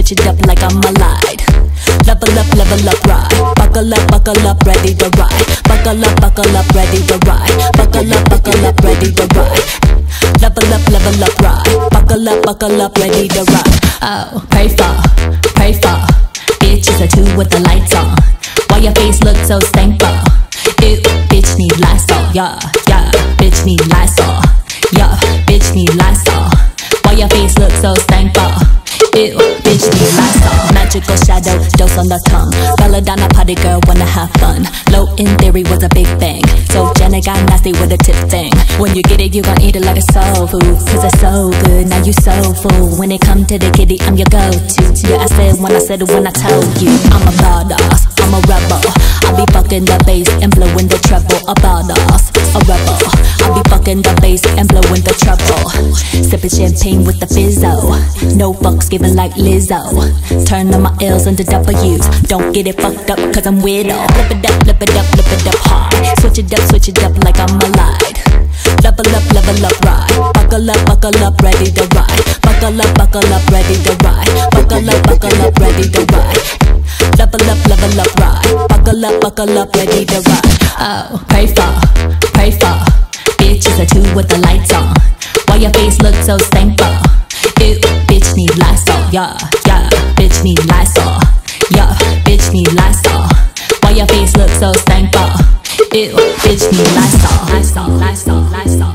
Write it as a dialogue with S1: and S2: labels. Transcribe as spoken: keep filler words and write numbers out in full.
S1: switch it up like I'm allied. Level up, level up, ride. Buckle up, buckle up, ready to ride. Buckle up, buckle up, ready to ride. Buckle up, buckle up, ready to ride. Level up, level up, ride. Buckle up, buckle up, ready to ride. Oh, pray for, pray for bitches are two with the lights on. Why your face look so thankful? Ew, bitch need Lysol. Yeah, yeah, bitch need Lysol. Yeah, bitch need Lysol. Why your face look so thankful? Ew, bitch need Lysol. Magical shadow, dose on the tongue. Belladonna party girl, wanna have fun. Low in theory was a big thing. So Jenna got nasty with a tip thing. When you get it, you gon' eat it like a soul food. Cause it's so good, now you so full. When it come to the kitty, I'm your go-to. Yeah, I said when I said it when I told you. I'm a badass, I'm a rebel. I be fucking the bass and blowing the treble. A badass, a rebel. I be fucking the bass and blowing the treble. Sipping champagne with the fizzo. No fucks given like Lizzo. Turn on my L's into W's. Don't get it fucked up cause I'm weirdo. Flip it up, flip it up, flip it up hard. Switch it up, switch it up like I'm allied. Level up, level up, ride. Buckle up, buckle up, ready to ride. Buckle up, buckle up, ready to ride. Buckle up, buckle up, ready to ride. Level up, level up, ride. Buckle up, buckle up, ready to ride. Oh, pray for, pray for bitches are two with the lights on. Why your face look so thankful? Ew, bitch need Lysol. Yeah, yeah, bitch need Lysol. Yeah, bitch need Lysol. Why your face look so thankful? Ew, bitch need Lysol. Lysol, Lysol, Lysol.